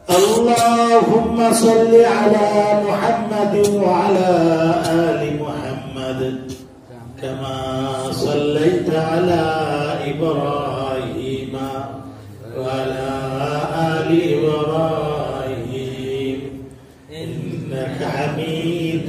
اللهم صل على محمد وعلى آل محمد كما صليت على إبراهيم وعلى آل إبراهيم إنك حميد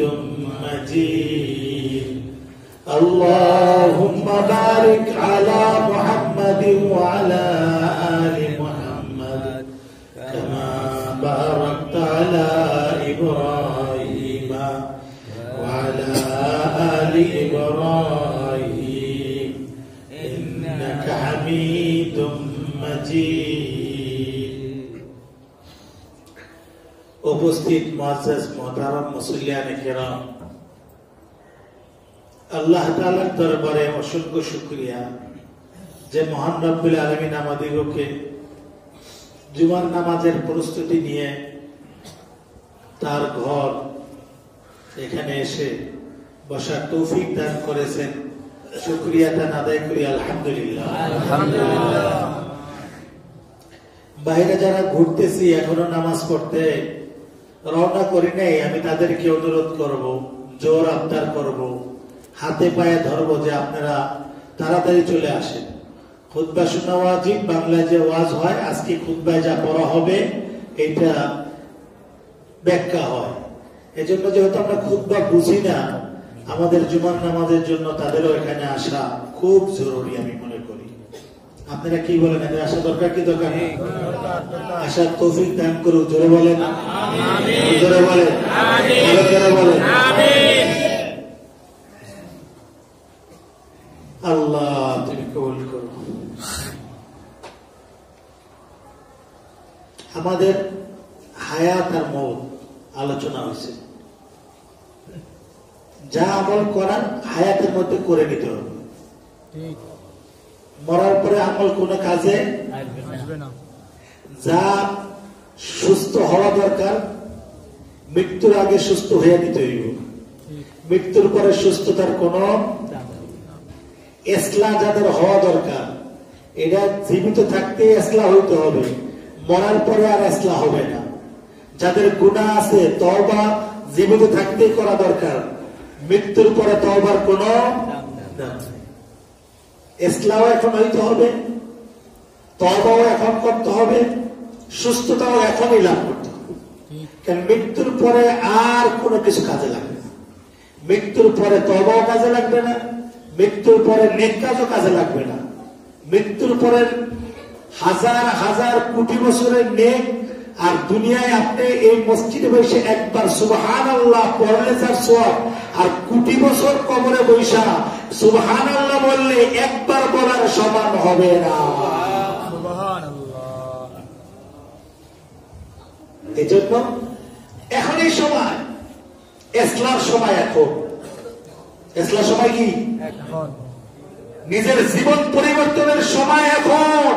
مجيد اللهم بارك على محمد وعلى آل محمد كما باركت على إبراهيم وعلى آل إبراهيم إنك حميد مجيد উপস্থিত মুআজ্জাজ মুহতারাম মুসল্লিয়ানে কিরাম, আল্লাহ তাআলার দরবারে অসংখ্য শুকরিয়া যে মহান রব্বুল আলামিন আমাদিগকে জুমার নামাজের প্রস্তুতি নিয়ে তার ঘর এখানে এসে বসার তৌফিক দান করেছেন। শুকরিয়াটা আদায় করি আলহামদুলিল্লাহ। বাইরে যারা ঘুরতেছি এখনো নামাজ পড়তে রওনা করি নাই, আমি তাদেরকে অনুরোধ করব, জোর আবদার করব, হাতে পায়ে ধরবো যে আপনারা তাড়াতাড়ি চলে আসেন। খুতবা শোনা ওয়াজিব, বাংলায় যে ওয়াজ হয় আজকে খুতবায় যা পড়া হবে এটা ব্যাখ্যা হয়। এজন্য যেহেতু আমরা খুতবা বুঝি না, আমাদের জুমার নামাজের জন্য তাদেরও এখানে আসা খুব জরুরি আমি মনে করি। আপনারা কি বলেন, এদের আসা দরকার কি দরকার নেই? আসার তৌফিক দান করুন। জোরে বলেন আমিন, জোরে বলেন আমিন, জোরে বলেন আমিন। আল্লাহ তুমি কবুল করো। আমাদের হায়াত আর মওত আলোচনা হয়েছে। যা আমল করার হায়াতের মধ্যে করে নিতে হবে, মরার পরে আমল কোনো কাজে আসবে না। যা সুস্থ হওয়া দরকার মৃত্যুর আগে সুস্থ হয়ে নিতে হইব, মৃত্যুর পরে সুস্থতার কোন ইসলাহ যাদের হওয়া দরকার এটা জীবিত থাকতে ইসলাহ হইতে হবে, মরার পরে আর ইসলাহ হবে না। যাদের গুনাহ আছে তওবা জীবিত থাকতেই করা দরকার, মৃত্যুর পরে তওবার কোন ইসলাহ এখন হইতে হবে, তওবাও এখন করতে হবে, সুস্থতাও এখনই লাভ করতে হবে। কারণ মৃত্যুর পরে আর কোনো কিছু কাজে লাগবে না। মৃত্যুর পরে তওবাও কাজে লাগবে না, মৃত্যুর পরে নেক কাজও কাজে লাগবে না। মৃত্যুর পরে হাজার হাজার কোটি বছরের নেক আর দুনিয়ায় আপনি এই মসজিদে বসে একবার সুবহানাল্লাহ পড়লে যার সওয়াব, আর কোটি বছর কবরে বসা সুবহানাল্লাহ বললে একবার বলার সমান হবে না। এই জন্য এখন এই সময় ইসলার সময়, এখন ইসলার সময় কি? নিজের জীবন পরিবর্তনের সময় এখন,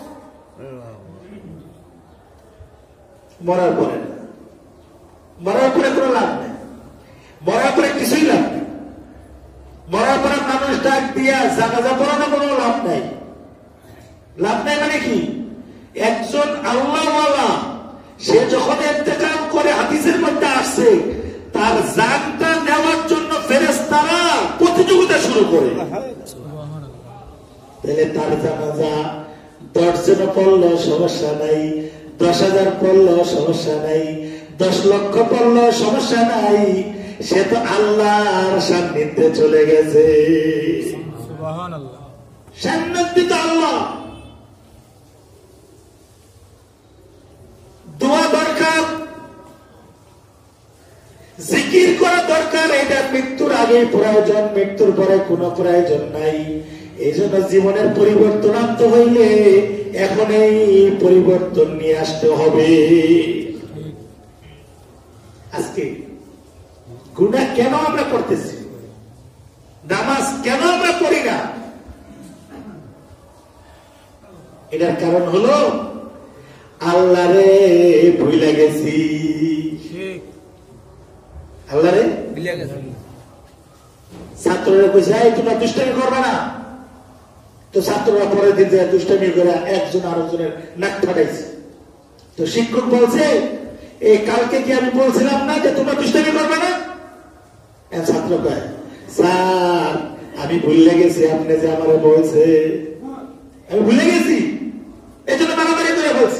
মরার পরে না। মরার পরে কোনো লাভ নেই, মরার পরে কিছুই লাভ নেই। মরার পরে মানুষ ডাক দিয়া জানাজা পড়ানো কোনো লাভ নাই। লাভ নাই মানে কি? একজন আল্লাহওয়ালা সে যখন ইন্তেকাল করে হাদিসের মধ্যে আসছে তার জানটা নেওয়ার জন্য ফেরেশতারা প্রতিযোগিতা শুরু করে। তাহলে তার জানাজা 10 জন পড়লো সমস্যা নাই, 10,000 পড়লো সমস্যা নাই, 10 লক্ষ পড়লো সমস্যা নাই, সে তো আল্লাহর সান্নিধ্যে চলে গেছে। সুবহানাল্লাহ, সান্নিধ্য তো আল্লাহ। দোয়া দরকার, জিকির করা দরকার, এটা মৃত্যুর আগে প্রয়োজন, মৃত্যুর পরে কোনো প্রয়োজন নাই। এই জন্য জীবনের পরিবর্তন আনতে হইলে এখন এই পরিবর্তন নিয়ে আসতে হবে। আজকে গুনাহ কেন আমরা করতেছি, নামাজ কেন আমরা পড়ি না, এটার কারণ হলো আল্লাহরে ভুলে গেছি। আল্লাহরে ভুলে গেছি। ছাত্ররা কইছে এই তোমরা দুষ্টামি করবে না, তো ছাত্ররা পরের দিন যায় দুষ্টামি করে একজন আরেকজনের নাক ফাটাইছে। তো শিক্ষক বলছে, এই কালকে কি আমি বলছিলাম না যে তোমরা দুষ্টামি করবে না? ছাত্র কয়, স্যার আমি ভুলে গেছি আপনি যে আমারে বলছে, আমি ভুলে গেছি, এই জন্য বাড়াবাড়ি করে বলছি।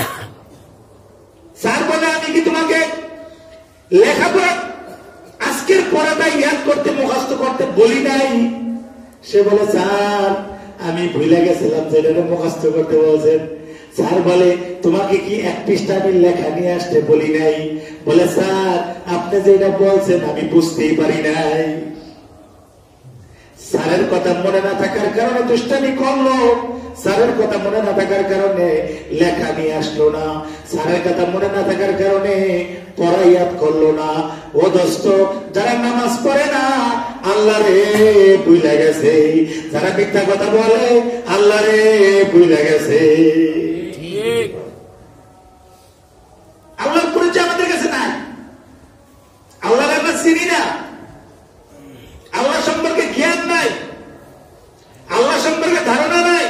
স্যার বলে, আমি কি তোমাকে লেখাপড়া আজকের পড়াটা ইয়াদ করতে মুখস্থ করতে বলি নাই? সে বলে, স্যার আমি ভুলে গেছিলাম যে এটা মুখস্থ করতে বলছেন। স্যার বলে, তোমাকে কি এক পৃষ্ঠা আমি লেখা নিয়ে আসতে বলি নাই? বলে, স্যার আপনি যে এটা বলছেন আমি বুঝতেই পারি নাই। স্যারের কথা মনে না থাকার কারণে দুষ্টামি করলো, স্যারের কথা মনে না থাকার কারণে লেখা নিয়ে আসলো না, স্যারের কথা মনে না থাকার কারণে পড়া ইয়াদ করলো না। ও দোস্ত, যারা নামাজ পড়ে না আল্লাহ রে ভুলে গেছে, যারা মিথ্যা কথা বলে আল্লাহ রে ভুলে গেছে। আল্লাহর পরিচয় আমাদের কাছে নাই, আল্লাহর আমরা চিনি না, আল্লাহ সম্পর্কে জ্ঞান নাই, আল্লাহ সম্পর্কে ধারণা নাই।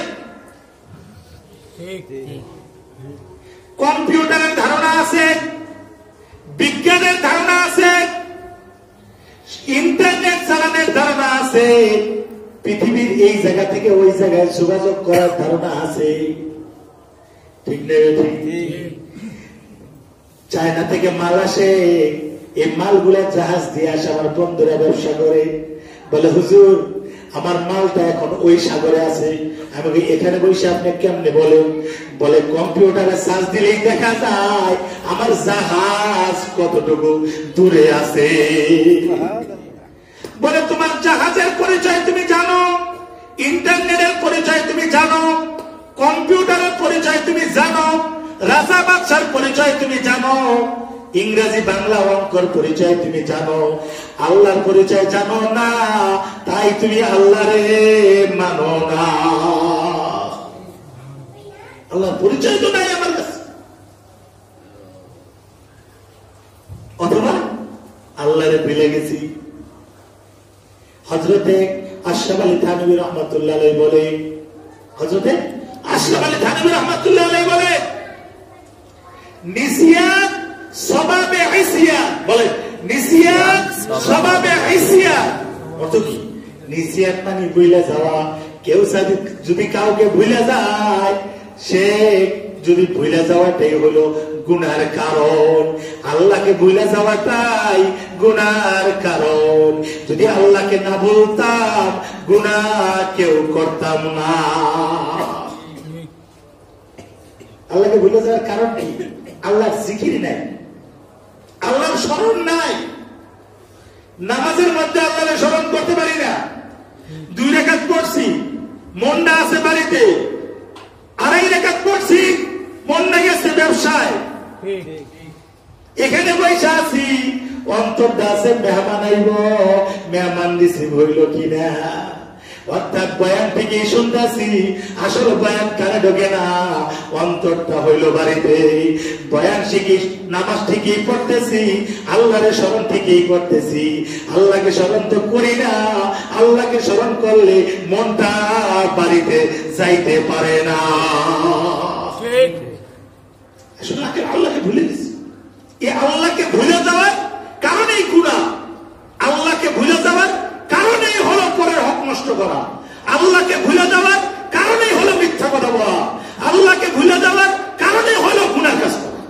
কম্পিউটারের ধারণা আছে, বিজ্ঞানের ধারণা আছে, ইন্টারনেট চালানোর ধারণা আছে, পৃথিবীর এই জায়গা থেকে ওই জায়গায় যোগাযোগ করার ধারণা আছে, ঠিক নেই? চায়না থেকে মাল আসে, এই মালগুলা জাহাজ দিয়ে আসে, আমার বন্ধুরা ব্যবসা করে। বলে, হুজুর আমার মালটা এখন ওই সাগরে আছে। আমি এখানে বসে আপনি কেমনে বলেন? বলে, কম্পিউটারে সার্চ দিলেই দেখা যায় আমার জাহাজ কতটুকু দূরে আছে। বলে, তোমার জাহাজের পরিচয় তুমি জানো, ইন্টারনেটের পরিচয় তুমি জানো, কম্পিউটারের পরিচয় তুমি জানো, রাজা বাদশার পরিচয় তুমি জানো, ইংরেজি বাংলা অঙ্কর পরিচয় তুমি জানো, আল্লাহর পরিচয় জানো না, তাই তুমি আল্লাহরে মানো না। আল্লাহর পরিচয় তো নাই আমার কাছে। অথবা আল্লাহরে ভুলে গেছি। হযরতে আশরাফ আলী থানভী রাহমাতুল্লাহ আলাইহি বলে, হযরতে আশরাফ আলী থানভী রাহমাতুল্লাহ আলাইহি বলে, নিসিয়ান সবাবে ইসিয়ান। বলে, নিসিয়ান সবাবে ইসিয়ান অর্থ কি? নিসিয়ান মানে ভুলে যাওয়া। কেউ যদি কাউকে ভুলে যায়, সে যদি ভুলে যাওয়াটাই হলো গুনার কারণ। আল্লাহকে ভুলে যাওয়াটাই গুনার কারণ। যদি আল্লাহকে না ভুলতাম গুনাহ কেউ করতাম না। আল্লাহকে ভুলে যাওয়ার কারণ কি? আল্লাহর জিকির নাই, আল্লাহর স্মরণ নাই। নামাজের মধ্যে আল্লাহকে স্মরণ করতে পারি না। 2 রাকাত পড়ছি, মনটা আছে বাড়িতে। 2.5 রাকাত পড়ছি, মনটা গেছে ব্যবসায়। এখানে পয়সা আছি, অন্তরটা আছে মেহমান আইব, মেহমান রিসিভ হইল কিনা। অর্থাৎ বয়ান ঠিকই শুনতেছি, আসল বয়ান কানে ঢোকে না, অন্তরটা হইল বাড়িতে। বয়ান শিখি, নামাজ ঠিকই পড়তেছি, আল্লাহরে স্মরণ ঠিকই করতেছি, আল্লাহকে স্মরণ তো করি না। আল্লাহকে স্মরণ করলে মনটা বাড়িতে যাইতে পারে না। আসলে আল্লাহকে ভুলে গেছি। এই আল্লাহকে ভুলে যাওয়ার কারণেই গুনাহ, আল্লাহকে ভুলে যাওয়ার কারণেই হলো পরের হক নষ্ট করা, আল্লাহকে ভুলে যাওয়ার কারণেই হলো মিথ্যা কথা বলা, আল্লাহকে ভুলে যাওয়ার কারণেই হলো গুনাহ কাজ করা।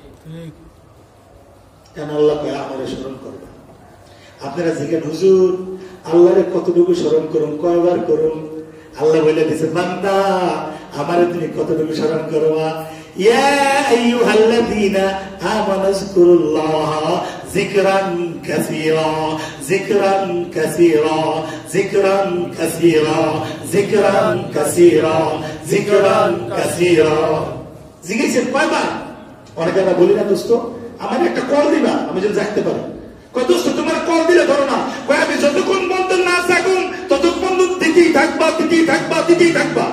কেন আল্লাহকে আমারে স্মরণ করবে? আপনারা জিজ্ঞেস, হুজুর আল্লাহরে কতটুকু স্মরণ করুন, কয়বার করুন? আল্লাহ বলে দিয়েছে, বান্দা আমারে তুমি কতটুকু স্মরণ করবা? ইয়া আইয়ুহাল্লাযীনা আমানু যকুরুল্লাহ যিকরান কাসীরা, যিকরান কাসীরা, যিকরান কাসীরা, যিকরান কাসীরা, যিকরান কাসীরা। জিজ্ঞেসেন কয়বার? অনেকেরা বলি না, দোস্ত আমার একটা কল দিবা, আমি যেন জাগতে পারি। কয় দোস্ত তোমার কল দিলে ধরো না। কয় আমি যতক্ষণ বন্ধ না থাকুন ততক্ষণ দিতেই থাকবা, দিতেই থাকবা, দিতেই থাকবা।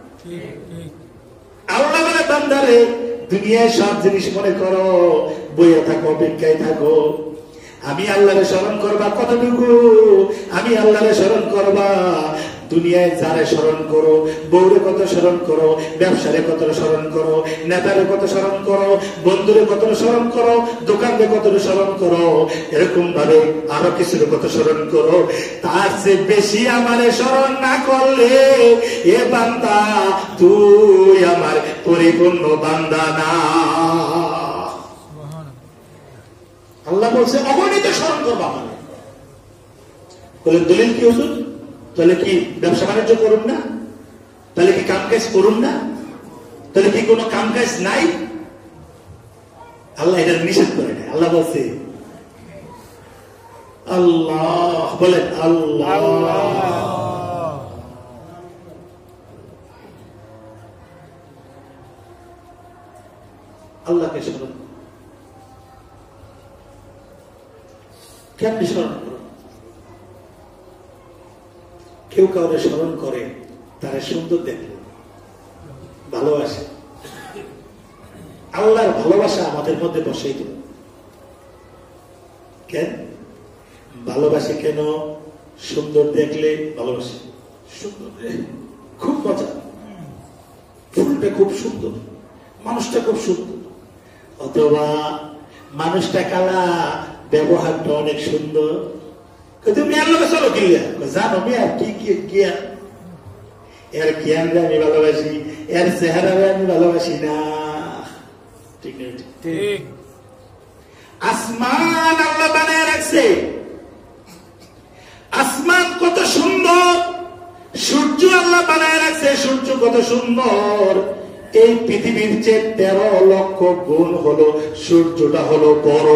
আল্লাহ বলে, বান্দারে দুনিয়ায় সব জিনিস মনে করো, বইয়ে থাকো, অপেক্ষায় থাকো। আমি আল্লাহরে স্মরণ করবা কতটুকু? আমি আল্লাহরে স্মরণ করবা দুনিয়ায় যারে স্মরণ করো, বউরে কত স্মরণ করো, ব্যবসারে কত স্মরণ করো, নেতারে কত স্মরণ করো, বন্ধুরে কত স্মরণ করো, দোকানকে কত স্মরণ করো, এরকম ভাবে আরো কিছুর কত স্মরণ করো। তার চেয়ে বেশি আমারে স্মরণ না করলে এ বান্দা তুই আমার পরিপূর্ণ বান্দা না। আল্লাহ বলছে অগণিত স্মরণ করবা মানে। বলে দলিল কি হুজুর? তাহলে কি ব্যবসা বাণিজ্য করুন না? তাহলে কি কাম কাজ করুন না? তাহলে কি কোনো কাম কাজ নাই? আল্লাহ এটা নিষেধ করে নাই। আল্লাহ বলছে আল্লাহ, বলেন আল্লাহ। আল্লাহকে স্মরণ কেমনি স্মরণ করো? কেউ কাউরে স্মরণ করে তারা সুন্দর দেখলে ভালোবাসে। আল্লাহর ভালোবাসা আমাদের মধ্যে বসেই তো কেন ভালোবাসে? কেন? সুন্দর দেখলে ভালোবাসে। সুন্দর খুব মজা, ফুলটা খুব সুন্দর, মানুষটা খুব সুন্দর, অথবা মানুষটা কালা, ব্যবহারটা অনেক সুন্দর, তুমি আল্লাহ চলো গিয়া জানো মেয়ার কি কি গিয়া এর জ্ঞানরে আমি ভালোবাসি, এর চেহারারে আমি ভালোবাসি না। ঠিক নেই? ঠিক। আসমান আল্লাহ বানায় রাখছে, আসমান কত সুন্দর, সূর্য আল্লাহ বানায় রাখছে, সূর্য কত সুন্দর। এই পৃথিবীর চেয়ে 13 লক্ষ গুণ হলো সূর্যটা হলো বড়।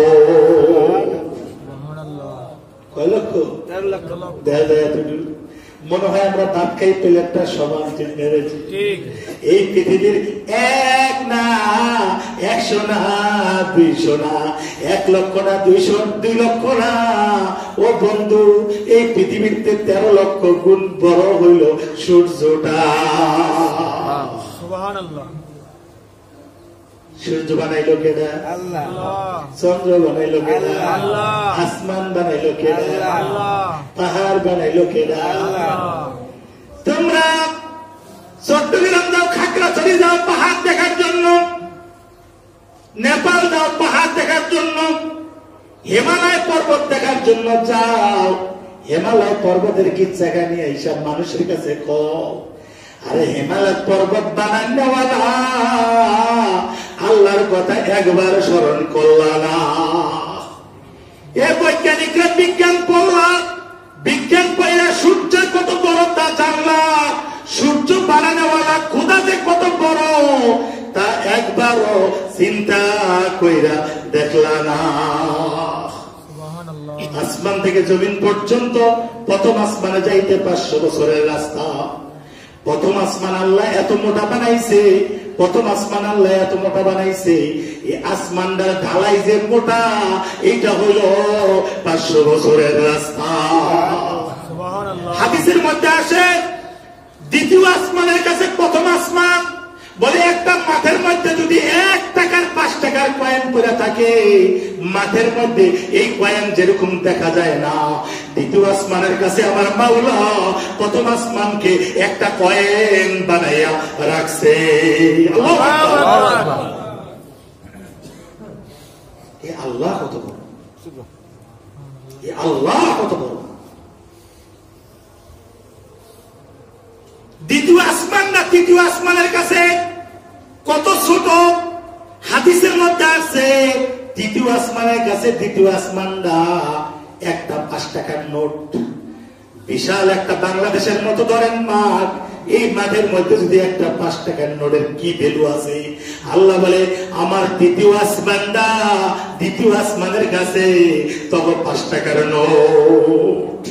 কয় লক্ষ? 13 লক্ষ। মনে হয় আমরা ভাত খাই প্লেটটা সমান মেরেছি। এই পৃথিবীর 1 না 100 না 200 না 1 লক্ষ না 2 লক্ষ না, ও বন্ধু এই পৃথিবীতে 13 লক্ষ গুণ বড় হইল সূর্যটা। সুবহানাল্লাহ। সূর্য বানাইলো কেডা? আল্লাহ। চন্দ্র বানাইলো কেডা? আল্লাহ। আসমান বানাইলো কেডা? আল্লাহ। পাহাড় বানাইলো কেডা? আল্লাহ। তোমরা চট্টগ্রাম যাও, খাগড়াছড়ি যাও পাহাড় দেখার জন্য, নেপাল যাও পাহাড় দেখার জন্য, হিমালয় পর্বত দেখার জন্য যাও। হিমালয় পর্বতের কি জায়গা নিয়ে এইসব মানুষের কাছে কও। আরে হিমালয় পর্বত বানানোওয়ালা আল্লাহর কথা একবার স্মরণ করলা না। এ বৈজ্ঞানিকরা বিজ্ঞান পড়লা, বিজ্ঞান পড়া সূর্যের কত বড় তা জানলা, সূর্য বানানোওয়ালা খোদা যে কত বড় তা একবারও চিন্তা কইরা দেখলা না। আসমান থেকে জমিন পর্যন্ত প্রথম আসমানে যাইতে 500 বছরের রাস্তা। প্রথম আসমান আল্লাহ এত মোটা বানাইছে, প্রথম আসমান আল্লাহ এত মোটা বানাইছে, এই আসমানটার ঢালাই যে মোটা, এইটা হইল 500 বছরের রাস্তা। হাদিসের মধ্যে আসে দ্বিতীয় আসমানের কাছে প্রথম আসমান, বলে একটা মাঠের মধ্যে যদি 1 টাকার 5 টাকার কয়েন পড়ে থাকে, মাঠের মধ্যে এই কয়েন যেরকম দেখা যায় না, দ্বিতীয় আসমানের কাছে আমার মাওলা প্রথম আসমানকে একটা কয়েন বানাইয়া রাখছে। আল্লাহ কত বড়, আল্লাহ কত বড়। দ্বিতীয় আসমান না তৃতীয় আসমানের কাছে কত ছোট। হাদিসের মধ্যে আছে তৃতীয় আসমানের কাছে দ্বিতীয় আসমানটা একটা 5 টাকার নোট, বিশাল একটা বাংলাদেশের মতো ধরেন মাঠ, এই মাঠের মধ্যে যদি একটা 5 টাকার নোটের কি ভ্যালু আছে। আল্লাহ বলে আমার দ্বিতীয় আসমানটা দ্বিতীয় আসমানের কাছে তবে 5 টাকার নোট।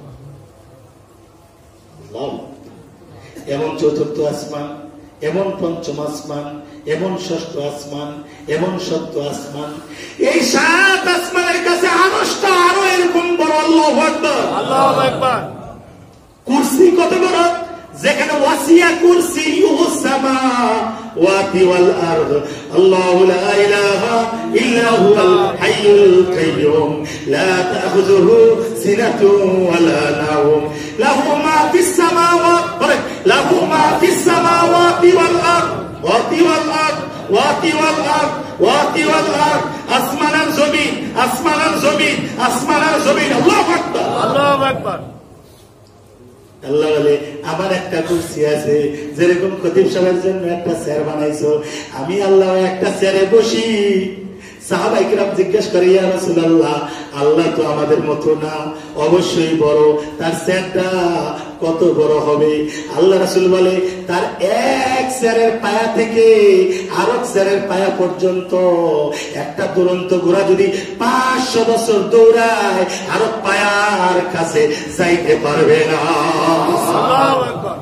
এমন চতুর্থ আসমান, এমন পঞ্চম আসমান, এমন ষষ্ঠ আসমান, এমন সপ্ত আসমান, এই 7 আসমানের কাছে আরশটা আরো এরকম বড়। আল্লাহু আকবার, আল্লাহু আকবার। কুরসি কত বড়, যেখানে ওয়াসিয়া কুরসিয়ুস সামাওয়াতি ওয়াল আরদ, আল্লাহু লা ইলাহা ইল্লা হুয়াল হাইয়ুল কাইয়্যুম লা তাখুযুহু সিনাতুন ওয়ালা নাওম লাহু মা ফিস সামাওয়াত বলে লাহু মা ফিস সামাওয়াতি ওয়াল আরদ ওয়াতি ওয়াল আরদ ওয়াতি ওয়াল আরদ ওয়াতি ওয়াল আরদ আসমান আর জমিন আসমান আর জমিন আসমান আর জমিন আল্লাহু আকবার আল্লাহু আকবার আল্লাহ বলে আমার একটা কুরসি আছে যেরকম খতিব সাহেবের জন্য একটা চেয়ার বানাইছো আমি আল্লাহ একটা চেয়ারে বসি সাহাবায়ে কিরাম জিজ্ঞেস করে ইয়া রাসূলুল্লাহ আল্লাহ তো আমাদের মতো না অবশ্যই বড় তার চেয়ারটা কত বড় হবে আল্লাহ রাসূল বলে তার এক চেয়ারের পায়া থেকে আরেক চেয়ারের পায়া পর্যন্ত একটা দুরন্ত ঘোড়া যদি 500 বছর দৌড়ায় আরেক পায়ার কাছে যাইতে পারবে না আল্লাহু আকবার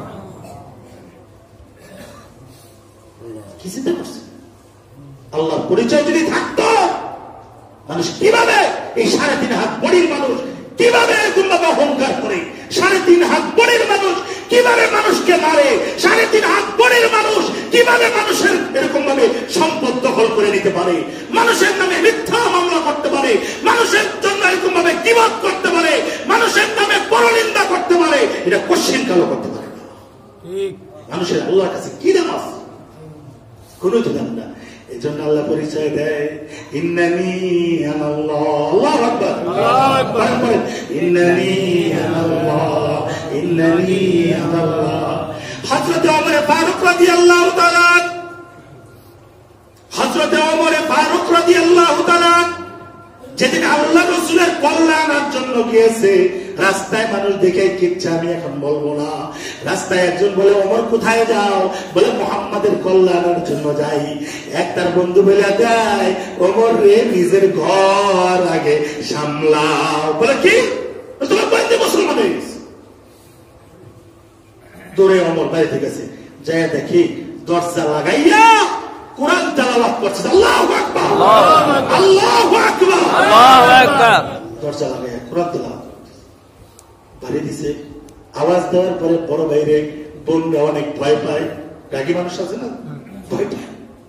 কি চিন্তা করছে আল্লাহর পরিচয় যদি থাকতো মানুষ কিভাবে এই 3.5 হাত বড়ির মানুষ কিভাবে এরকম ভাবে অহংকার করে 3.5 হাত বড়ির মানুষ কিভাবে মানুষকে মারে 3.5 হাত বড়ির মানুষ কিভাবে মানুষের এরকম ভাবে সম্পদ দখল করে নিতে পারে মানুষের নামে মিথ্যা মামলা করতে পারে মানুষের জন্য এরকম ভাবে গীবত করতে পারে মানুষের নামে পরনিন্দা করতে পারে এটা কোশ্চেন কালো করতে পারে না ঠিক মানুষের আল্লাহর কাছে কি দাম আছে কোনো তো দাম না এজন্য আল্লাহ পরিচয় দেয় ইন্নানি আনাল্লাহ আল্লাহু আকবার আল্লাহু আকবার ইন্নানি আনাল্লাহ ইন্নানি আনাল্লাহ হযরত ওমর ফারুক রাদিয়াল্লাহু তাআলা হযরত ওমর ফারুক রাদিয়াল্লাহু তাআলা যেদিন আল্লাহ রাসূলের কল্যাণের জন্য গিয়েছে রাস্তায় মানুষ দেখে কিচ্ছা আমি এখন বলবো না রাস্তায় একজন বলে ওমর কোথায় যাও বলে মুহাম্মাদের কল্যাণের জন্য যাই একটার বন্ধু বলে দেয় ওমর রে নিজের ঘর আগে সামলাও বলে কি তোমার বন্ধু মুসলমান হয়ে গেছে দৌড়ে ওমর বাড়িতে গেছে যাই দেখি দরজা লাগাইয়া কোরআন তেলাওয়াত করছে আল্লাহু আকবার আল্লাহু আকবার আল্লাহু আকবার দরজা লাগাইয়া কোরআন তেলাওয়াত বাড়ি দিছে আওয়াজ দেওয়ার পরে বড় ভাইরে বোনরা অনেক ভয় পায় রাগী মানুষ আছে না ভয় পায়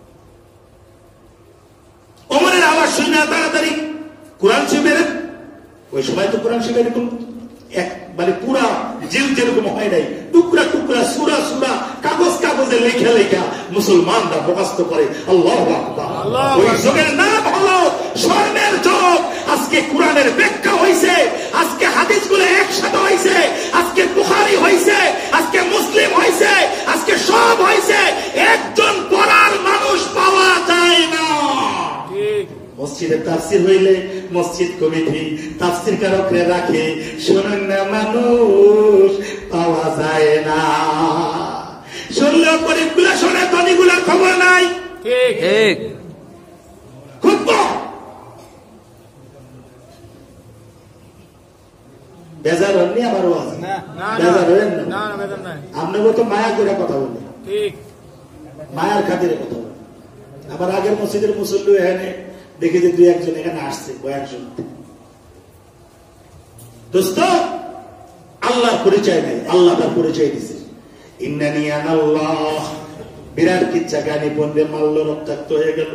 ওমরের আওয়াজ শুনে তাড়াতাড়ি কোরআন শিবের ওই সময় তো কোরআন শিবের এরকম এক মানে পুরা জিল যেরকম হয় নাই টুকরা টুকরা সুরা সুরা কাগজ কাগজে লেখা লেখা মুসলমানরা মুখস্থ করে আল্লাহু আকবার ওই যুগের নাম হলো স্বর্ণের যুগ আজকে কোরআনের ব্যাখ্যা হইছে আজকে হাদিসগুলো একসাথে হইছে আজকে বুখারী হইছে আজকে মুসলিম হইছে আজকে সব হইছে একজন পড়ার মানুষ পাওয়া যায় না ঠিক মসজিদে তাফসীর হইলে মসজিদ কমিটি তাফসীর কারকরে রাখে শুনুন না মানুষ পাওয়া যায় না শুনলেও গরিবগুলা শোনে ধনীগুলার খবর নাই ঠিক ঠিক খুব বেজার হননি আমার ওয়াজ বেজার হলেন না আপনাকে তো মায়া করে কথা বলি ঠিক মায়ার খাতিরে কথা বলি আবার আগের মসজিদের মুসল্লি এখানে দেখে যে 2-1 এখানে আসছে বয়ান শুনতে দোস্ত আল্লাহর পরিচয় নেই আল্লাহ তার পরিচয় দিছে ইন্নানি আনাল্লাহ বিরাট কিচ্ছা গানি বন্ধে মাল্য রক্তাক্ত হয়ে গেল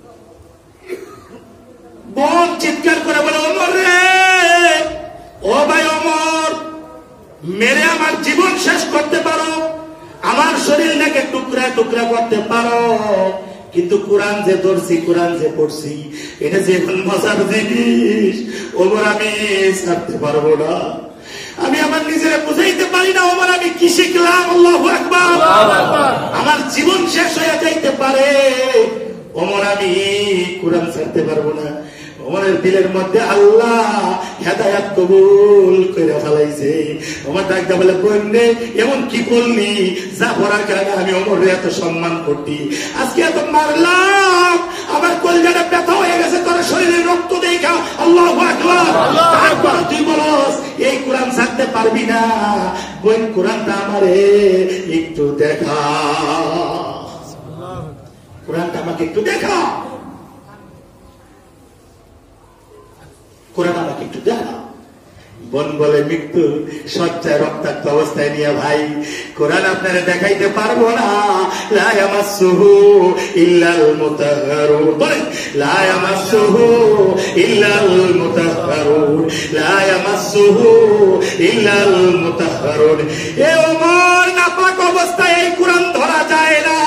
বোন চিৎকার করে বলে ওমর রে ও ভাই ওমর মেরে আমার জীবন শেষ করতে পারো আমার শরীরটাকে টুকরা টুকরা করতে পারো কিন্তু কোরআন যে ধরছি কোরআন যে পড়ছি এটা যে এখন মজার জিনিস ওমর আমি ছাড়তে পারবো না আমি আমার নিজের বুঝাইতে পারি না ওমর আমি কি শিখলাম আল্লাহু আকবার আমার জীবন শেষ হয়ে যাইতে পারে ওমর আমি কোরআন ছাড়তে পারবো না ওমরের দিলের মধ্যে আল্লাহ হেদায়েত কবুল করে ফেলাইছে ওমর ডাকতে বলে বন্ধে এমন কি করলি যা পড়ার কারণে আমি ওমরের এত সম্মান করতি আজকে এত মারলাম আমার কলিজাটা ব্যথা হয়ে গেছে তোর শরীরে রক্ত দেখা আল্লাহু আকবার তারপর তুই বলস এই কোরআন ছাড়তে পারবি না বোন কোরআনটা আমারে একটু দেখা কোরআনটা আমাকে একটু দেখা কোরআন আমাকে একটু দেখা বোন বলে মৃত্যু শয্যায় রক্তাক্ত অবস্থায় নিয়ে ভাই কোরআন আপনারা দেখাইতে পারবো না লা ইয়ামাসসুহু ইল্লাল মুতাহহারুন বলে লা ইয়ামাসসুহু ইল্লাল মুতাহহারুন লা ইয়ামাসসুহু ইল্লাল মুতাহহারুন يتطهرون এ ওমর নাপাক অবস্থায় এই কোরআন ধরা যায় না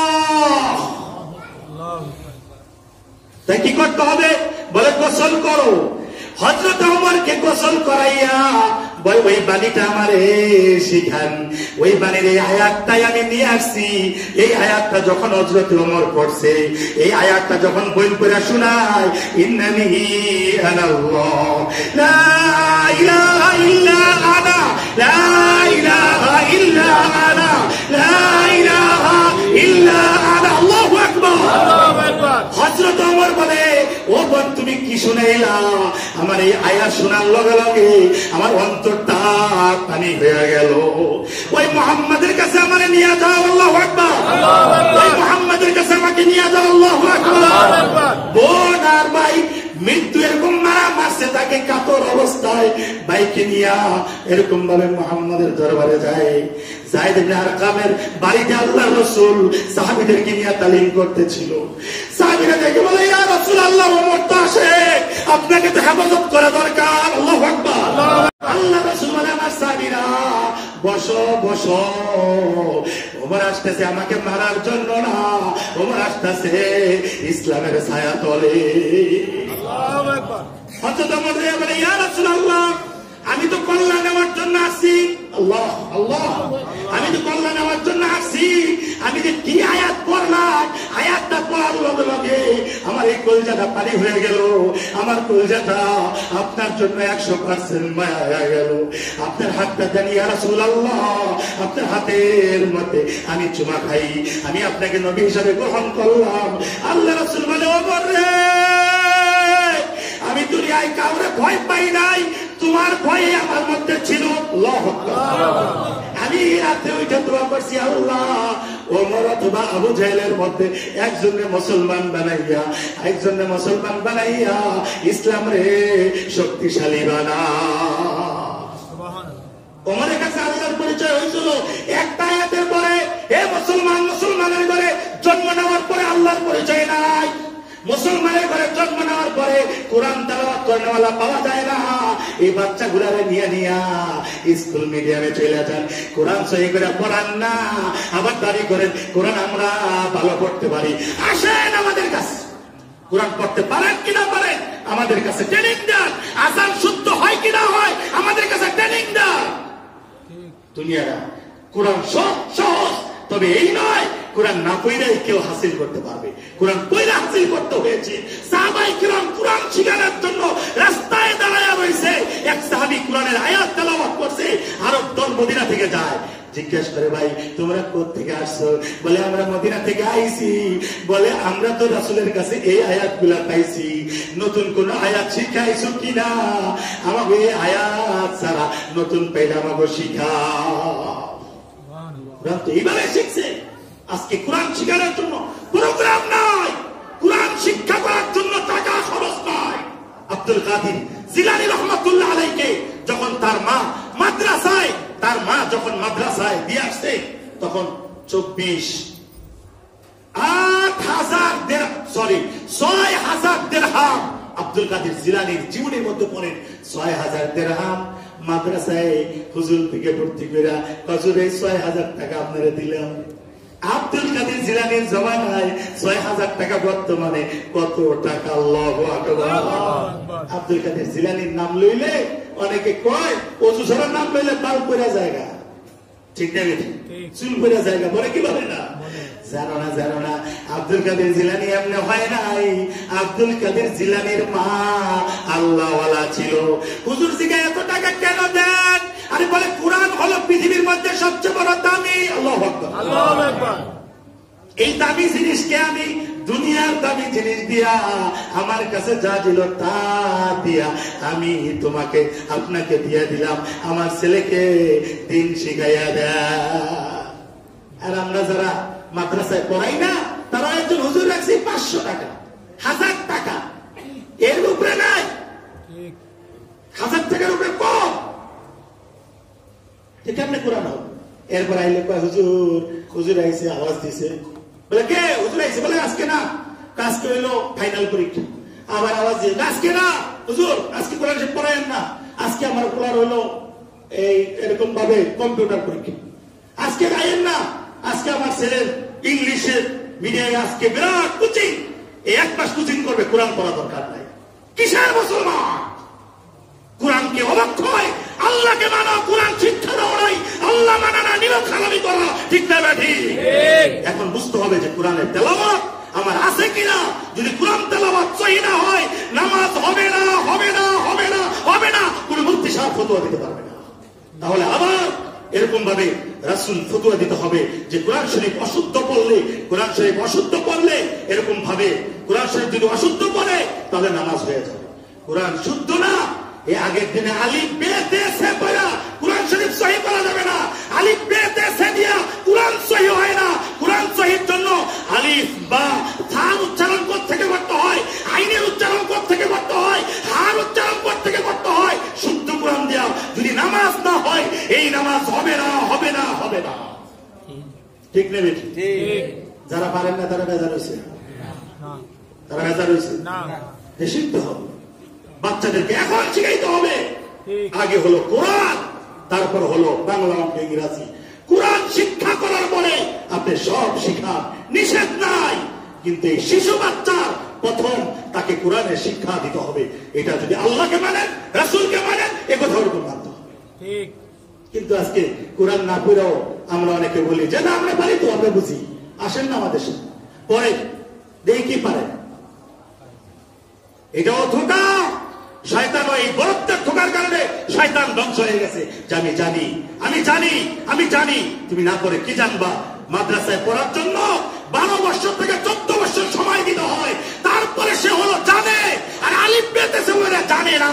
তাই কি করতে হবে বলে গোসল করো হযরত ওমরকে গোসল করাইয়া বলে ওই বাণীটা আমারে শিখান ওই বাণীর এই আয়াতটাই আমি নিয়ে আসছি এই আয়াতটা যখন হযরত ওমর পড়ছে এই আয়াতটা যখন বই করে শোনায় ইন্নানি আনাল্লাহ লা ইলাহা ইল্লা আনা লা ইলাহা ইল্লা আনা লা ইলাহা ইল্লা আনা আল্লাহু আকবার আল্লাহু আকবার হযরত ওমর বলে ও বোন তুমি কি শুনাইলা আমার এই আয়াত শোনার লগে লগে আমার অন্তরটা পানি হয়ে গেল ওই মুহাম্মাদের কাছে আমারে নিয়ে যাও আল্লাহু আকবার আল্লাহু আকবার ওই মুহাম্মাদের কাছে আমাকে নিয়ে যাও আল্লাহু আকবার আল্লাহু আকবার বোন আর ভাই মৃত্যু এরকম মারছে তাকে কাতর অবস্থায় বাইকে নিয়ে এরকম ভাবে মুহাম্মাদের দরবারে যায় যায়েদ ইবনে আরকামের বাড়িতে আল্লাহর রাসূল সাহাবীদেরকে নিয়ে তালিম করতেছিল সাহাবীরা দেখে বলে ইয়া রাসূলুল্লাহ ওমর তো আসে আপনাকে তো হেফাজত করা দরকার আল্লাহু আকবার আল্লাহ রাসূল বলে আমার সাহাবীরা বসো বসো ওমর আসতেছে আমাকে মারার জন্য না ওমর আসতেছে ইসলামের ছায়া তলে আল্লাহু আকবার হযরত ওমর বলে ইয়া রাসূলুল্লাহ আমি তো কল্যাণ নেওয়ার জন্য আসছি আল্লাহ আল্লাহ আমি তো কল্যাণ নেওয়ার জন্য আসছি আমি যে কি আয়াত পড়লাম আয়াতটা পড়ার লগে লগে আমার এই কলজাটা পানি হয়ে গেল আমার কলজাটা আপনার জন্য 100% মায়া হয়ে গেল আপনার হাতটা জানি ইয়া রাসূলুল্লাহ আপনার হাতের মধ্যে আমি চুমা খাই আমি আপনাকে নবী হিসেবে গ্রহণ করলাম আল্লাহ রাসূল বলে ওমর রে আমি দুনিয়ায় কাউরে ভয় পাই নাই তোমার ভয়ে আমার মধ্যে ছিল আল্লাহু আকবার আমি রাতে উঠে দোয়া করছি আল্লাহ ওমর অথবা আবু জাহেলের মধ্যে একজনকে মুসলমান বানাইয়া ইসলাম রে শক্তিশালী বানা ওমরের কাছে আল্লাহর পরিচয় হয়েছিল একটা আয়াতের পরে হে মুসলমানের ঘরে জন্ম নেওয়ার পরে আল্লাহর পরিচয় নাই মুসলমানের ঘরে জন্ম নেওয়ার পরে কোরআন তেলাওয়াত করেনওয়ালা পাওয়া যায় না এই বাচ্চাগুলারে নিয়ে স্কুল মিডিয়ামে চলে যান কোরআন সহি করে পড়ান না আবার দাঁড়ি করেন কোরআন আমরা ভালো পড়তে পারি আসেন আমাদের কাছে কোরআন পড়তে পারেন কিনা পারেন আমাদের কাছে ট্রেনিং দেন আযান শুদ্ধ হয় কিনা হয় আমাদের কাছে ট্রেনিং দেন দুনিয়ারা কোরআন সহজ তবে এই নয় কোরআন না পড়লেই কেউ হাসিল করতে পারবে কোরআন পড়লে হাসিল করতে হয়েছে সাহাবায়ে কিরাম কোরআন শিখানোর জন্য রাস্তায় দাঁড়ায়া রয়েছে এক সাহাবী কোরআনের আয়াত তেলাওয়াত করছে আরব দল মদিনা থেকে যায় জিজ্ঞেস করে ভাই তোমরা কোথা থেকে আসছো বলে আমরা মদিনা থেকে আইছি বলে আমরা তো রাসূলের কাছে এই আয়াতগুলা পাইছি নতুন কোন আয়াত শিখাইছো কিনা আমাকে এই আয়াত ছাড়া নতুন পাইলে আমাকে শিখাও কোরআন তো এইভাবে শিখছে আজকে কোরআন শিখানোর জন্য প্রোগ্রাম নাই কোরআন শিক্ষা করার জন্য টাকা খরচ নয় আব্দুল কাদের জিলানী রাহমাতুল্লাহ আলাইহি যখন তার মা মাদ্রাসায় দিয়ে আসছে তখন 6,000 দিরহাম আব্দুল কাদের জিলানীর জীবনের মধ্যে পড়েন 6,000 দিরহাম মাদ্রাসায় হুজুর থেকে ভর্তি করে হুজুরে 6,000 টাকা আপনারা দিলাম আব্দুল কাদের জিলানীর জমানায় 6,000 টাকা বর্তমানে কত টাকা আল্লাহু আকবার আব্দুল কাদের জিলানীর নাম লইলে অনেকে কয় ওযু ছাড়ার নাম লইলে বাল পড়া জায়গা ঠিক না চুল পড়া জায়গা বলে কি বলে না জানো না আব্দুল কাদের জিলানী এমনি হয় নাই আব্দুল কাদের জিলানীর মা আল্লাহওয়ালা ছিল হুজুর জিগা এত টাকা কেন দেন আরে বলে কোরআন হলো পৃথিবীর মধ্যে সবচেয়ে বড় দামি আল্লাহু আকবার আল্লাহু আকবার এই দামি জিনিসকে আমি দুনিয়ার দামি জিনিস দিয়া আমার কাছে যা ছিল তা দিয়া আমি আপনাকে দিয়ে দিলাম আমার ছেলেকে দিন শিখাইয়া দেয় আর আমরা যারা মাদ্রাসায় পড়াই না তারা একজন হুজুর রাখছি 500 টাকা 1000 টাকা এর উপরে নাই 1000 টাকার উপরে কম কেমনে কোরআন হবে এরপর আইলে কয় হুজুর আইসে আওয়াজ দিছে বলে কে হুজুর আইসে বলে আজকে না আজকে হইলো ফাইনাল পরীক্ষা আবার আওয়াজ দিয়ে আজকে না হুজুর আজকে কোরআন শরীফ পড়ায়েন না আজকে আমার পড়ার হলো এই এরকম ভাবে কম্পিউটার পরীক্ষা। আজকে গাইেন না, আজকে আমার ছেলের ইংলিশের মিডিয়ায় আজকে বিরাট কোচিং, এই 1 মাস কোচিং করবে, কোরআন পড়া দরকার নাই। কিসের মুসলমান? কোরআনকে অবক্ষয়, আল্লাহকে মানা, কোরআন শিক্ষা দেওয়া নাই, আল্লাহ মানা না, নিয়ম খালামি করা, ঠিক না ব্যাঠি? এখন বুঝতে হবে যে কোরআনের তেলাওয়াত আমার আছে কিনা। যদি কোরআন তেলাওয়াত সহি না হয়, নামাজ হবে না, হবে না, হবে না, হবে না, কোন মুফতি সাহেব ফতোয়া দিতে পারবে না। তাহলে আবার এরকম ভাবে রাসূল ফতোয়া দিতে হবে যে কোরআন শরীফ অশুদ্ধ পড়লে, কোরআন শরীফ অশুদ্ধ পড়লে, এরকম ভাবে কোরআন শরীফ যদি অশুদ্ধ পড়ে তাহলে নামাজ হয়ে যাবে। কোরআন শুদ্ধ না, এই আগের দিনে আলিফ বে তে সে পড়া কোরআন শরীফ সহি করা যাবে না। আলিফ বে তে সে দিয়া কোরআন সহি হয় না। কোরআন সহির জন্য আলিফ বা থার উচ্চারণ থেকে করতে হয়, আইনের উচ্চারণ থেকে করতে হয়, হার উচ্চারণ থেকে করতে হয়। শুদ্ধ কোরআন দেয়া যদি নামাজ না হয়, এই নামাজ হবে না, হবে না, হবে না। ঠিক নেবে? ঠিক। যারা পারেন না তারা বেজার হয়েছে, তারা বেজার হয়েছে না, শিখতে হবে। বাচ্চাদেরকে এখন শিখাইতে হবে। আগে হলো কোরআন, তারপর হলো বাংলা, অঙ্ক, ইংরাজি। কোরআন শিক্ষা করার পরে আপনি সব শিখান, নিষেধ নাই, কিন্তু এই শিশু বাচ্চার প্রথম তাকে কোরআনের শিক্ষা দিতে হবে। এটা যদি আল্লাহকে মানেন, রাসূলকে মানেন, এ কথা ওরকম মানতে হবে। কিন্তু আজকে কোরআন না পড়েও আমরা অনেকে বলি যে না আমরা পারি তো, আমরা বুঝি, আসেন না আমাদের সাথে পরে দেখি কি পারে। এটাও ধোঁকা। শয়তান ওই বরত্বের ধোঁকার কারণে শয়তান ধ্বংস হয়ে গেছে। যে আমি জানি, আমি জানি, আমি জানি। তুমি না করে কি জানবা? মাদ্রাসায় পড়ার জন্য 12 বছর থেকে 14 বছর সময় দিতে হয়, তারপরে সে হলো জানে। আর আলিফ বেতে সে বলে জানে না।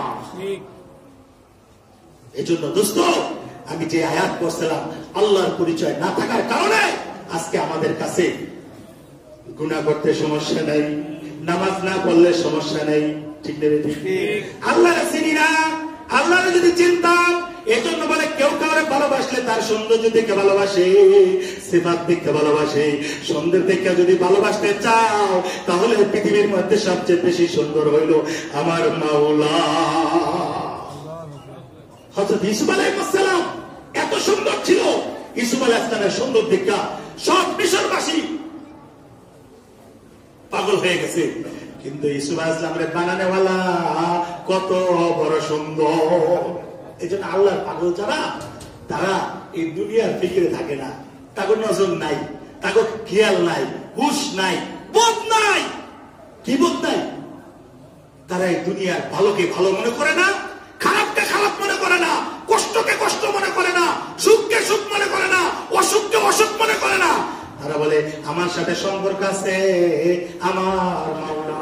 এই জন্য দোস্ত, আমি যে আয়াত পড়ছিলাম, আল্লাহর পরিচয় না থাকার কারণে আজকে আমাদের কাছে গুনাহ করতে সমস্যা নেই, নামাজ না পড়লে সমস্যা নেই। ঠিক নেবে? ঠিক। আল্লাহর চিনি না, আল্লাহর যদি চিনতাম, এই জন্য বলে কেউ কাউরে ভালোবাসলে তার সৌন্দর্য দেখে ভালোবাসে, সিফাত দেখে ভালোবাসে। সুন্দর দেখে যদি ভালোবাসতে চাও, তাহলে পৃথিবীর মধ্যে সবচেয়ে বেশি সুন্দর হইল আমার মাওলা। হযরত ইউসুফ আলাইহিস সালাম এত সুন্দর ছিল। ইউসুফ আলাইহিস সালামের সুন্দর দেখা সব মিশরবাসী পাগল হয়ে গেছে। কিন্তু ইউসুফ আলাইহিস সালামের বানানেওয়ালা কত বড় সুন্দর। এই জন্য আল্লাহর পাগল যারা, তারা এই দুনিয়ার ফিকিরে থাকে না, তাদের নজর নাই, তাদের খেয়াল নাই, হুশ নাই, বোধ নাই। কি বোধ নাই? তারা এই দুনিয়ার ভালোকে ভালো মনে করে না, খারাপকে খারাপ মনে করে না, কষ্টকে কষ্ট মনে করে না, সুখকে সুখ মনে করে না, অসুখকে অসুখ মনে করে না। তারা বলে আমার সাথে সম্পর্ক আছে আমার মাওলা।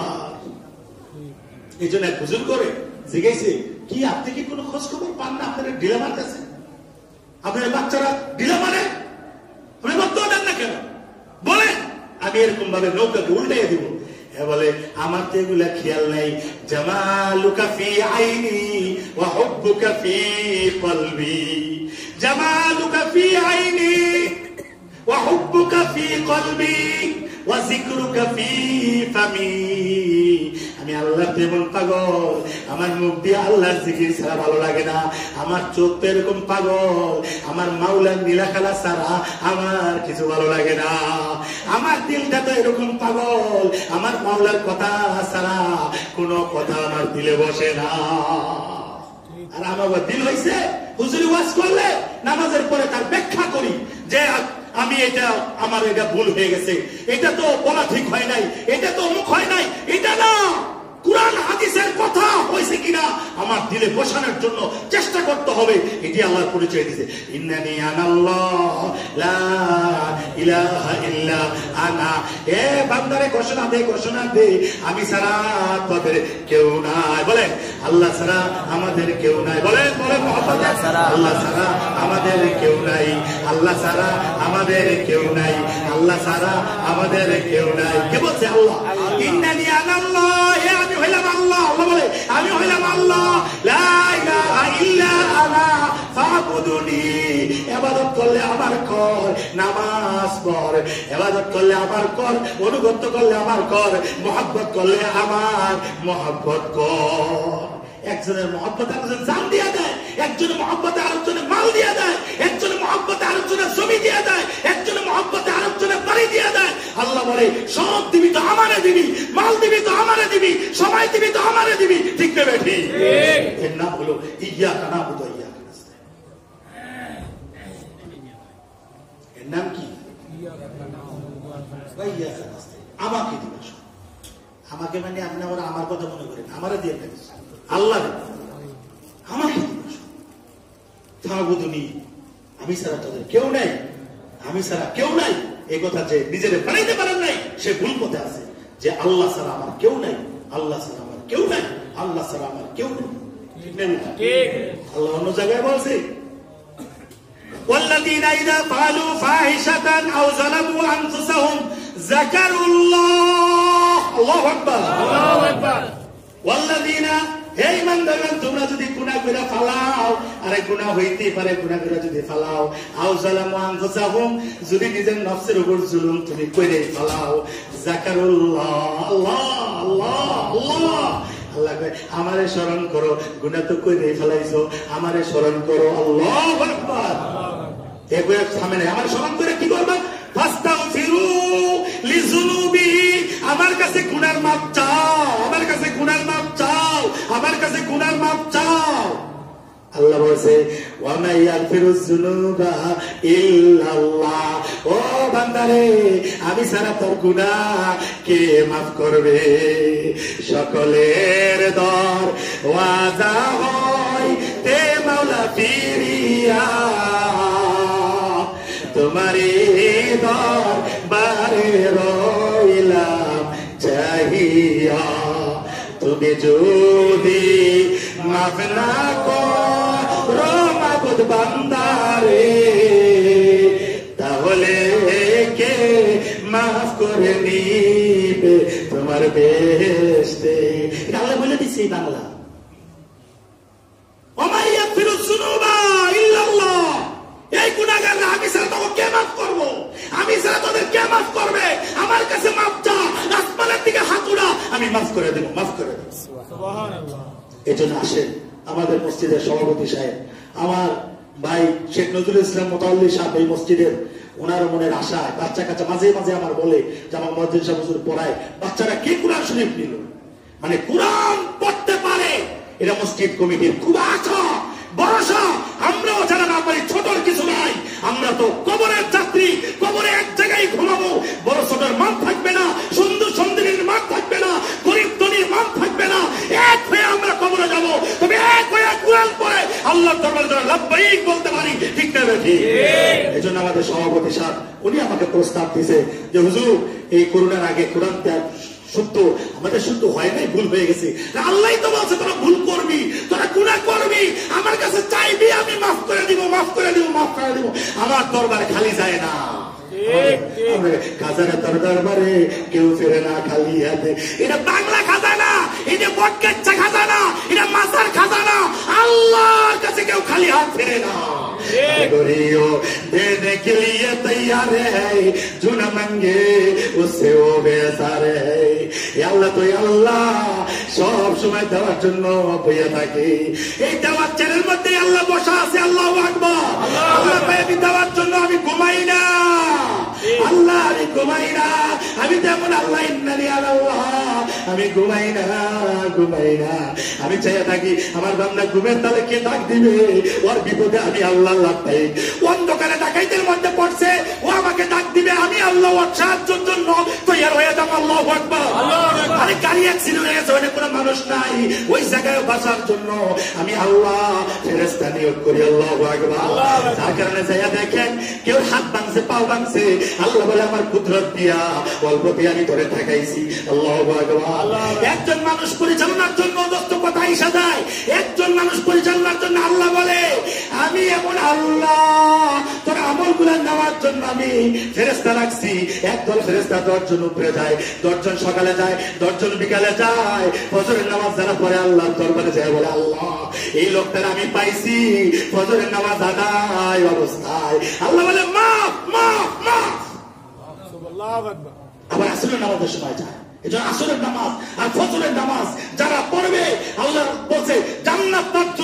এই জন্য এক হুজুর করে জিজ্ঞাসে, কি আপনি কি কোনো খোঁজ খবর পান না? আপনারা ঢিলা মারতেছে, আপনার বাচ্চারা ঢিলা মারে, আপনি বক্তব্য দেন না কেন? বলেন, আমি এরকম ভাবে নৌকাকে উল্টাইয়া দিব। বলে আমার তো এগুলা খেয়াল নাই। জামালুকা ফি আইনি ওয়া হুব্বুকা ফি কলবি, জামালুকা ফি আইনি ওয়া হুব্বুকা ফি কলবি ওয়া যিকরুকা ফি ফামি। আমি আল্লাহর প্রেমে পাগল, আমার মুখ দিয়ে আল্লাহর জিকির ছাড়া ভালো লাগে না। আমার চোখ তো এরকম পাগল, আমার মাওলার নীলাখালা ছাড়া আমার কিছু ভালো লাগে না। আমার দিলটা তো এরকম পাগল, আমার মাওলার কথা ছাড়া কোনো কথা আমার দিলে বসে না। আর আমার দিল হয়েছে হুজুরি ওয়াজ করলে নামাজের পরে তার ব্যাখ্যা করি যে আমি এটা, আমার এটা ভুল হয়ে গেছে, এটা তো বলা ঠিক হয় নাই, এটা তো অমুক হয় নাই। এটা না, কুরআন হাদিসের কথা হয়েছে কিনা আমার দিলে বসানোর জন্য চেষ্টা করতে হবে। এটি আল্লাহর পরিচয় দিয়েছে, ইন্নানি আনাল্লাহ লা ইলাহা ইল্লা আনা। এ বান্দারে ঘোষণা দে, ঘোষণা দে, আমি ছাড়া তোদের কেউ নাই। বলেন আল্লাহ ছাড়া আমাদের কেউ নাই। বলেন বলেন মুহাম্মদ, আল্লাহ ছাড়া আমাদের কেউ নাই, আল্লাহ ছাড়া আমাদের কেউ নাই, আল্লাহ ছাড়া আমাদের কেউ নাই। কে বলছে? আল্লাহ। ইন্নানি আনাল্লাহ, আমি হইলাম আল্লাহ। আল্লাহ বলে আমি হইলাম আল্লাহ, লা ইলাহা ইল্লা আনা ফাবুদুনি। ইবাদত করলে আমার কর, নামাজ পড়, ইবাদত করলে আমার কর, অনুগত করলে আমার কর, মহব্বত করলে আমার মহব্বত কর। একজনের মহব্বতে আরেকজন জান দিয়ে দেয়, একজনের মহব্বতে আরেকজনের মাল দিয়ে দেয়, একজনের মহব্বতে আরেকজনের জমি দিয়ে দেয়, একজনের মহব্বতে আরেকজনের বাড়ি দিয়ে দেয়। আল্লাহ বলে সব দিবি তো আমারে দিবি, মাল দিবি তো আমারে দিবি, সময় দিবি তো আমারে দিবি। ঠিক না বেঠি? এর নাম হলো ইয়াকা নাবুদু ওয়া ইয়াকা নাস্তাইন। এর নাম কি? আমাকে দিবে, আমাকে মানে আপনি আমার কথা মনে করেন, আমারে দিয়ে দেন, আল্লাহ আমাকে দিবে। আমি ছাড়া তাদের কেউ নাই, আমি ছাড়া কেউ নাই, এই কথা যে নিজের বানাইতে পারেন নাই সে ভুল পথে আছে। যে আল্লাহ ছাড়া আমার কেউ নাই, আল্লাহ ছাড়া আমার কেউ নাই, আল্লাহ ছাড়া আমার কেউ নেই। আল্লাহ অন্য জায়গায় বলছে والذين إذا فعلوا فاحشة أو ظلموا أنفسهم ذكروا الله. الله أكبر. الله أكبر. والذين হে ইমানদারগণ, তোমরা যদি গুনাহ করে ফেলাও, আরে গুনাহ হইতে পারে, গুনাহ করে যদি ফেলাও, আও যালামু আনফুসাহুম, যদি নিজের নফসের উপর জুলুম তুমি করে ফেলাও, যাকারুল্লাহ, আল্লাহ আল্লাহ আল্লাহ, আল্লাহ কয় আমারে স্মরণ করো, গুনাহ তো করে ফেলাইছো, আমারে স্মরণ করো। আল্লাহু আকবার। এগুলো সামনে আমার স্মরণ করে কি করবা? ফাস্তাগফিরু লিযুনুবি, আমার কাছে গুনার মাপ চাও, আমার কাছে গুনার মাপ চাও, আমার কাছে গুনার মাপ চাও। আল্লাহ বলেছে ওয়া মা ইয়াগফিরুয যুনুবা ইল্লাল্লাহ, ও বান্দারে আমি ছাড়া তোর গুনাহ কে মাফ করবে? সকলের দর ওয়াজা হয় তে মাওলা ফিরিয়া, তোমারে দরবারে রইলাম চাহিয়া, তুমি যদি মাফ না করো মাবুদ বান্দারে, তাহলে কে মাফ করে নিবে তোমার বেহেশতে? এটা আল্লাহ বলে দিচ্ছে বাংলা। ওমা ইয়াগফিরুয যুনুবা ইল্লাল্লাহ, এই গুনাহগাররা আমি ছাড়া তোকে কে মাফ করবো? আমি ছাড়া তোদের কে মাফ করবে? আমার কাছে মাফ চা, আসমানের দিকে হাত উড়া, আমি মাফ করে দেব, মাফ করে দেব। সুবহানাল্লাহ। এজন্য আসেন আমাদের মসজিদের সভাপতি সাহেব, আমার ভাই শেখ নজরুল ইসলাম মুতাওয়াল্লি সাহেব, এই মসজিদের ওনার মনের আশা, বাচ্চা কাচ্চা মাঝে মাঝে আমার বলে যে আমার মুয়াজ্জিন সাহেব হুজুর পড়ায়, বাচ্চারা কে কোরআন শরীফ নিল, মানে কোরআন পড়তে পারে, এটা মসজিদ কমিটির খুব আশা, ভরসা। আমরাও যারা না পারি, ছোটর কিছু নাই, আমরা তো কবরের যাত্রী, কবরে এক জায়গায় ঘুমাবো, বড় ছোটর মান থাকবে না, সুন্দর সুন্দরীর মান থাকবে না, গরিব ধনীর মান থাকবে না, এক হয়ে আমরা কবরে যাবো। তবে এক হয়ে কোরআন পড়ে আল্লাহর দরবারে যারা লাব্বাইক বলতে পারি। ঠিক না বেঠি? এই জন্য আমাদের সভাপতি সাহেব উনি আমাকে প্রস্তাব দিয়েছে যে হুজুর এই করোনার আগে কোরআন ত্যাগ শুদ্ধ, আমাদের শুদ্ধ হয় নাই, ভুল হয়ে গেছে। আল্লাহ তো বলছে তোরা ভুল করবি, তোরা গুনাহ করবি, আমার কাছে চাইবি, আমি মাফ করে দিব, মাফ করে দিব, মাফ করে দিব। আমার দরবারে খালি যায় না, খাজানা তোর দরবারে কেউ ফেরে না খালি হাতে। এটা বাংলা খাজানা, এটা বটগাছা খাজানা, এটা মাজার খাজানা। আল্লাহর কাছে কেউ খালি হাত ফেরে না। देने के लिए तैयार है, जो न मांगे उससे वो बेजार है। আল্লাহ তো আল্লাহ সব সময় দেওয়ার জন্য বইয়া থাকে। এই দেওয়ার চেনের মধ্যে আল্লাহ বসা আছে। আল্লাহু আকবার। আল্লাহ পায়ে দেওয়ার জন্য আমি ঘুমাই না, আল্লাহ আমি ঘুমাই না, আমি তেমন আল্লাহ ইন্নানি আল্লাহ, আমি ঘুমাই না, ঘুমাই না, আমি চাইয়া থাকি আমার বান্দা ঘুমের তালে কে ডাক দিবে, ওর বিপদে আমি আল্লাহ লাগাই। অন্ধকারে ডাকাইতের মধ্যে পড়ছে, ও আমাকে ডাক দিবে, আমি আল্লাহ ওর সাহায্যের জন্য তৈয়ার হয়ে যাব। আল্লাহু আকবার। আরে গাড়ি অ্যাক্সিডেন্ট হয়ে গেছে, ওখানে কোনো মানুষ নাই, ওই জায়গায় বাঁচার জন্য আমি আল্লাহ ফেরেশতা নিয়োগ করি। আল্লাহু আকবার। যার কারণে যাইয়া দেখেন কেউ হাত ভাঙছে, পাও ভাঙছে, আল্লাহ বলে আমার কুদরত দিয়া অল্পতে আমি ধরে ঠেকাইছি। আল্লাহু আকবার। একজন মানুষ পরিচালনার জন্য যত কথা ইসা যায়, একজন মানুষ পরিচালনার জন্য আল্লাহ বলে আমি এমন আল্লাহ তোর আমলগুলো নেওয়ার জন্য আমি ফেরেশতা রাখছি। একদল ফেরেশতা 10 জন উপরে যায়, 10 জন সকালে যায়, 10 জন বিকালে যায়। ফজরের নামাজ যারা পড়ে আল্লাহর দরবারে যায়, বলে আল্লাহ এই লোকটার আমি পাইছি ফজরের নামাজ আদায় অবস্থায়। আল্লাহ বলে মাফ মাফ মাফ। আবার আসরের নামাজের সময় যায়। এই জন্য আসরের নামাজ আর ফজরের নামাজ যারা পড়বে, আল্লাহ বলছে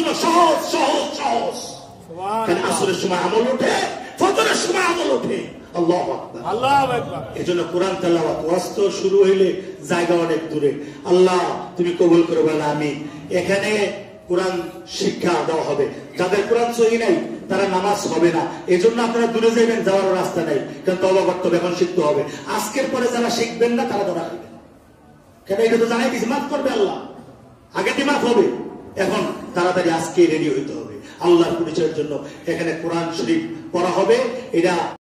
সহজ সহজ সহজ। আসরের সময় আমল ওঠে, ফজরের সময় আমল ওঠে। আল্লাহু আকবার, আল্লাহু আকবার। এজন্য কোরআন তেলাওয়াত ওয়াজ তো শুরু হইলে জায়গা অনেক দূরে। আল্লাহ তুমি কবুল করে বলেন আমিন। এখানে কোরআন শিক্ষা দেওয়া হবে। যাদের কোরআন সহি নাই তারা নামাজ হবে না। এজন্য আপনারা দূরে যাবেন, যাওয়ার রাস্তা নাই, কারণ তওবা করতে হবে, এখন শিখতে হবে। আজকের পরে যারা শিখবেন না তারা ধরা খাবেন। কেন এটা তো জানাই দিয়েছে, মাফ করবে আল্লাহ, আগে দিয়ে মাফ হবে। এখন তাড়াতাড়ি আজকে রেডি হইতে হবে আল্লাহর পরিচয়ের জন্য। এখানে কোরআন শরীফ পড়া হবে। এটা